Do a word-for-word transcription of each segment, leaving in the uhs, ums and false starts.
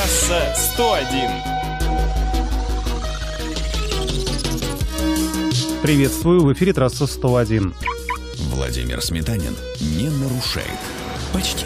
Трасса сто один. Приветствую, в эфире трасса сто один. Владимир Сметанин не нарушает. Почти.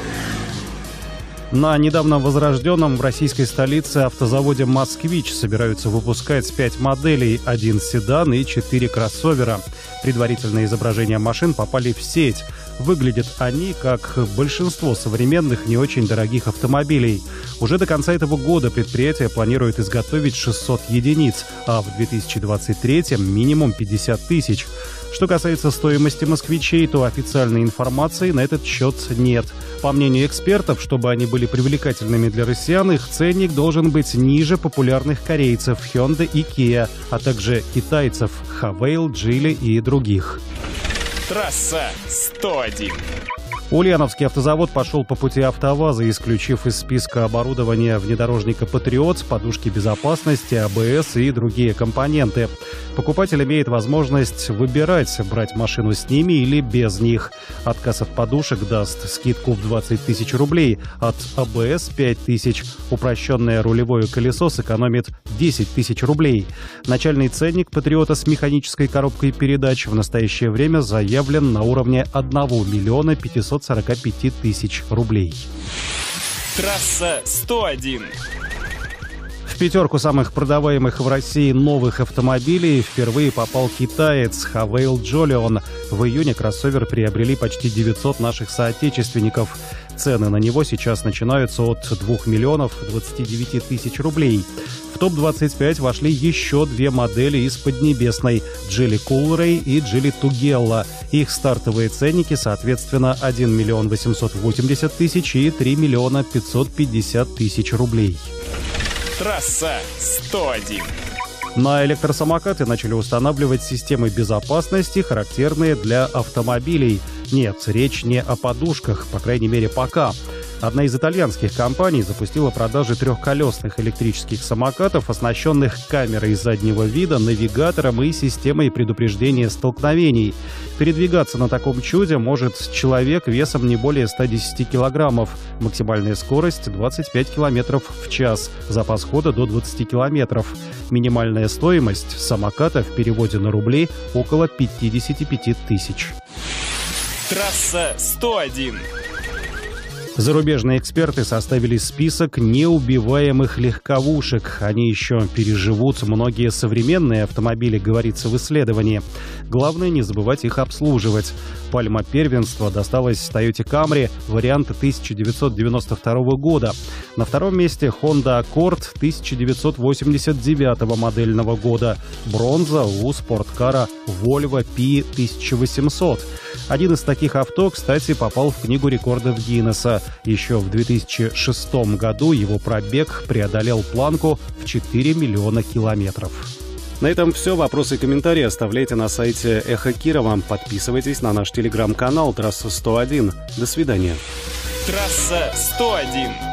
На недавно возрожденном в российской столице автозаводе «Москвич» собираются выпускать пять моделей, один седан и четыре кроссовера. Предварительные изображения машин попали в сеть. Выглядят они как большинство современных не очень дорогих автомобилей. Уже до конца этого года предприятие планирует изготовить шестьсот единиц, а в две тысячи двадцать третьем минимум пятьдесят тысяч. Что касается стоимости москвичей, то официальной информации на этот счет нет. По мнению экспертов, чтобы они были привлекательными для россиян, их ценник должен быть ниже популярных корейцев Hyundai и Kia, а также китайцев Havail, Geely и других. Трасса сто один. Ульяновский автозавод пошел по пути АвтоВАЗа, исключив из списка оборудования внедорожника «Патриот» подушки безопасности, АБС и другие компоненты. Покупатель имеет возможность выбирать, брать машину с ними или без них. Отказ от подушек даст скидку в двадцать тысяч рублей, от АБС – пять тысяч. Упрощенное рулевое колесо сэкономит десять тысяч рублей. Начальный ценник «Патриота» с механической коробкой передач в настоящее время заявлен на уровне одного миллиона пятисот сорока пяти тысяч рублей. Трасса сто один. В пятерку самых продаваемых в России новых автомобилей впервые попал китаец Havail Jolion. В июне кроссовер приобрели почти девятьсот наших соотечественников. Цены на него сейчас начинаются от двух миллионов двадцати девяти тысяч рублей. В топ двадцать пять вошли еще две модели из Поднебесной – Geely Coolray и Geely Tugela. Их стартовые ценники, соответственно, один миллион восемьсот восемьдесят тысяч и три миллиона пятьсот пятьдесят тысяч рублей. Трасса сто один. На электросамокаты начали устанавливать системы безопасности, характерные для автомобилей. Нет, речь не о подушках, по крайней мере, пока. Одна из итальянских компаний запустила продажи трехколесных электрических самокатов, оснащенных камерой заднего вида, навигатором и системой предупреждения столкновений. Передвигаться на таком чуде может человек весом не более ста десяти килограммов. Максимальная скорость двадцать пять километров в час, запас хода до двадцати километров. Минимальная стоимость самоката в переводе на рубли около пятидесяти пяти тысяч. Трасса сто один. Зарубежные эксперты составили список неубиваемых легковушек. Они еще переживут многие современные автомобили, говорится в исследовании. Главное не забывать их обслуживать. Пальма первенства досталась Toyota Camry варианта тысяча девятьсот девяносто второго года. На втором месте Honda Accord тысяча девятьсот восемьдесят девятого модельного года. Бронза у спорткара Volvo пи тысяча восемьсот. Один из таких авто, кстати, попал в Книгу рекордов Гиннесса. Еще в две тысячи шестом году его пробег преодолел планку в четыре миллиона километров. На этом все. Вопросы и комментарии оставляйте на сайте Эхо Кирова. Подписывайтесь на наш телеграм-канал «Трасса сто один». До свидания. Трасса сто один.